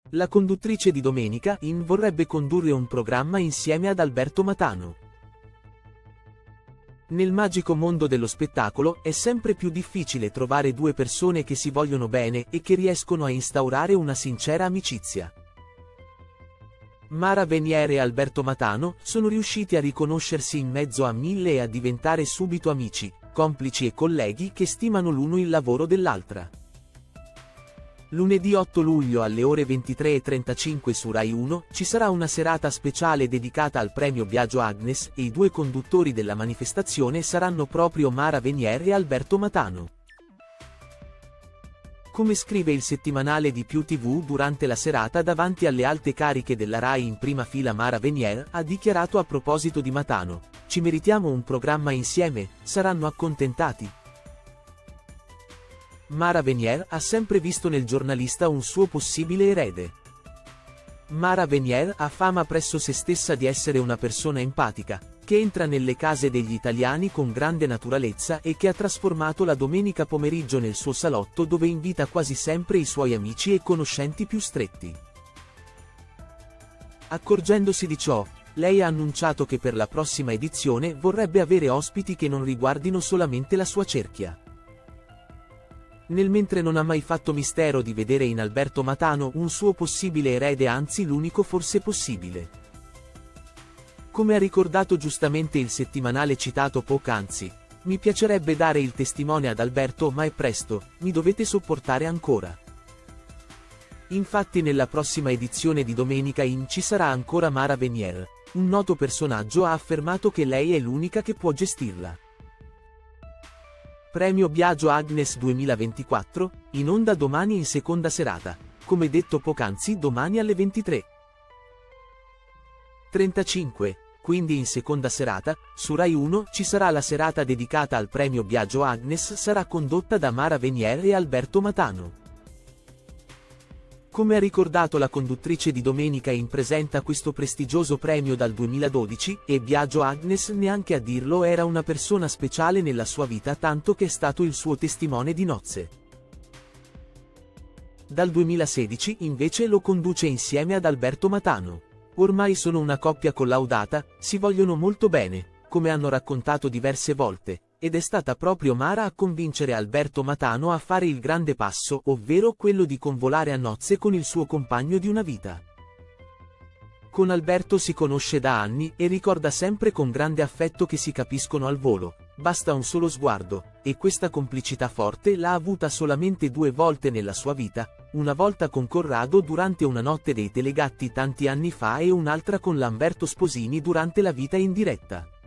La conduttrice di Domenica In vorrebbe condurre un programma insieme ad Alberto Matano. Nel magico mondo dello spettacolo è sempre più difficile trovare due persone che si vogliono bene e che riescono a instaurare una sincera amicizia. Mara Venier e Alberto Matano sono riusciti a riconoscersi in mezzo a mille e a diventare subito amici, complici e colleghi che stimano l'uno il lavoro dell'altra. Lunedì 8 luglio alle ore 23:35 su Rai 1 ci sarà una serata speciale dedicata al premio Biagio Agnes e i due conduttori della manifestazione saranno proprio Mara Venier e Alberto Matano. Come scrive il settimanale di Più TV, durante la serata davanti alle alte cariche della Rai in prima fila Mara Venier ha dichiarato a proposito di Matano: "Ci meritiamo un programma insieme, saranno accontentati". Mara Venier ha sempre visto nel giornalista un suo possibile erede. Mara Venier ha fama presso se stessa di essere una persona empatica, che entra nelle case degli italiani con grande naturalezza e che ha trasformato la domenica pomeriggio nel suo salotto dove invita quasi sempre i suoi amici e conoscenti più stretti. Accorgendosi di ciò, lei ha annunciato che per la prossima edizione vorrebbe avere ospiti che non riguardino solamente la sua cerchia. Nel mentre non ha mai fatto mistero di vedere in Alberto Matano un suo possibile erede, anzi l'unico forse possibile. Come ha ricordato giustamente il settimanale citato poc'anzi: "Mi piacerebbe dare il testimone ad Alberto, ma è presto, mi dovete sopportare ancora". Infatti nella prossima edizione di Domenica In ci sarà ancora Mara Venier. Un noto personaggio ha affermato che lei è l'unica che può gestirla. Premio Biagio Agnes 2024, in onda domani in seconda serata. Come detto poc'anzi, domani alle 23:35, quindi in seconda serata, su Rai 1 ci sarà la serata dedicata al premio Biagio Agnes, sarà condotta da Mara Venier e Alberto Matano. Come ha ricordato la conduttrice di Domenica In, presenta questo prestigioso premio dal 2012, e Biagio Agnes, neanche a dirlo, era una persona speciale nella sua vita, tanto che è stato il suo testimone di nozze. Dal 2016 invece lo conduce insieme ad Alberto Matano. Ormai sono una coppia collaudata, si vogliono molto bene, come hanno raccontato diverse volte, ed è stata proprio Mara a convincere Alberto Matano a fare il grande passo, ovvero quello di convolare a nozze con il suo compagno di una vita. Con Alberto si conosce da anni e ricorda sempre con grande affetto che si capiscono al volo, basta un solo sguardo, e questa complicità forte l'ha avuta solamente 2 volte nella sua vita, una volta con Corrado durante una notte dei Telegatti tanti anni fa e un'altra con Lamberto Sposini durante La Vita in diretta.